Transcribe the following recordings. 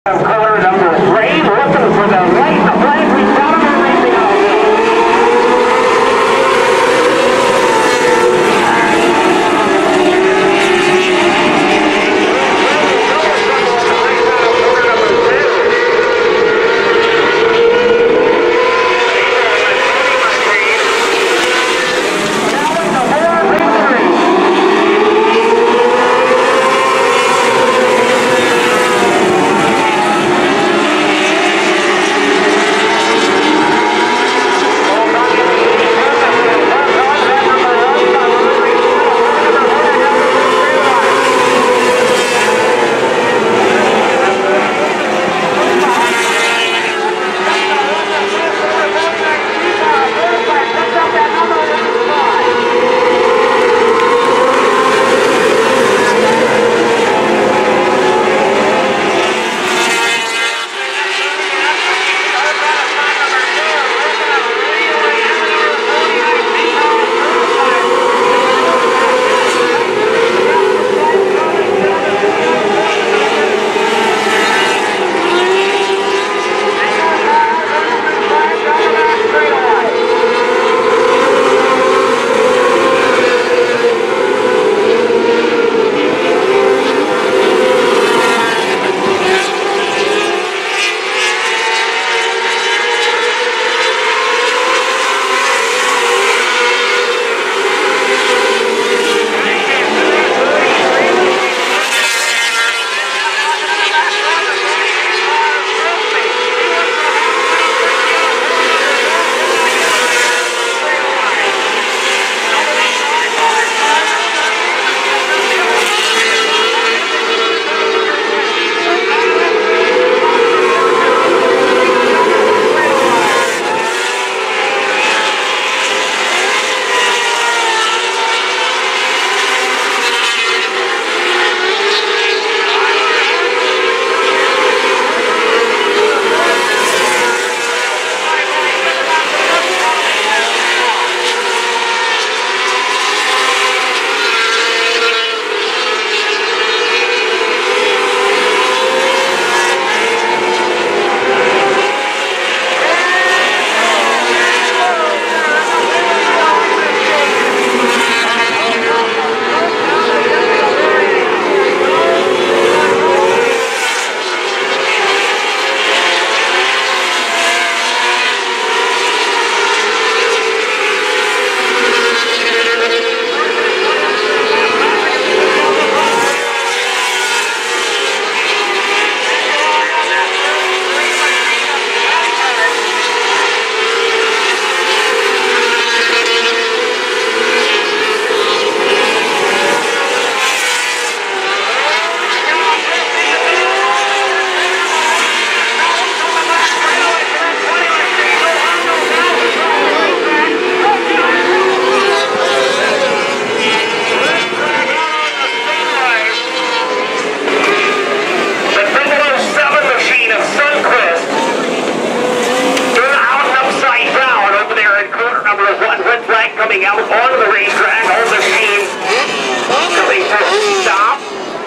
Color number 3, looking for the white flag. We've got him racing out. Coming out onto the racetrack, all the machines coming to a stop.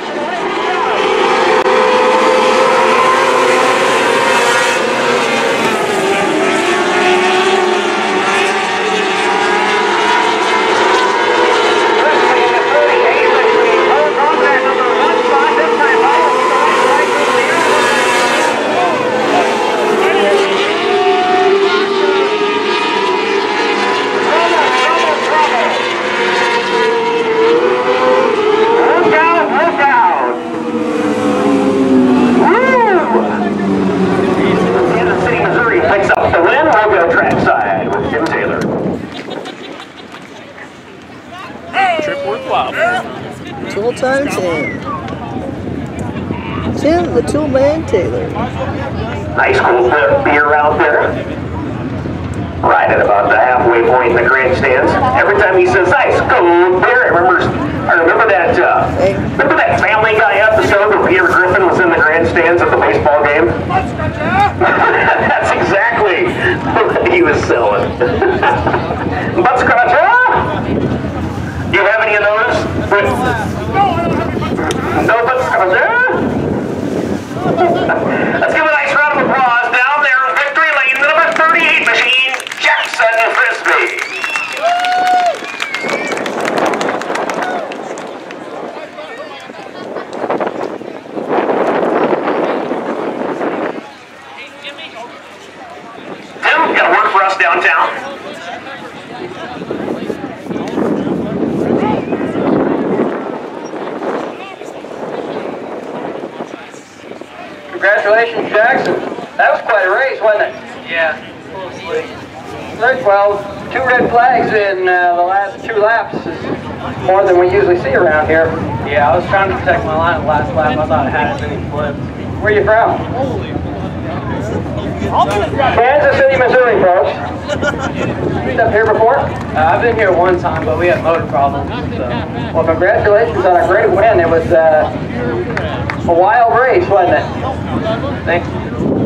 Tool Time Tim. Tim the Toolman Taylor. Nice cool beer out there. Right at about the halfway point in the grandstands. Every time he says ice cold beer, I remember that Family Guy episode where Peter Griffin was in the grandstands at the baseball game? That's exactly what he was selling. Butt scratcher? Do you have any of those? No butt scratcher? Let's give a nice round of applause down there in victory lane, the number 38 machine, Jackson Frisbee. Tim, got to work for us downtown. Congratulations, Jackson. That was quite a race, wasn't it? Yeah, mostly. Well, 2 red flags in the last 2 laps is more than we usually see around here. Yeah, I was trying to protect my line the last lap. I thought I had as many flips. Where are you from? Kansas City, Missouri, folks. Been up here before? I've been here one time, but we had motor problems. So. Well, congratulations on a great win. It was a wild race, wasn't it? Thank you.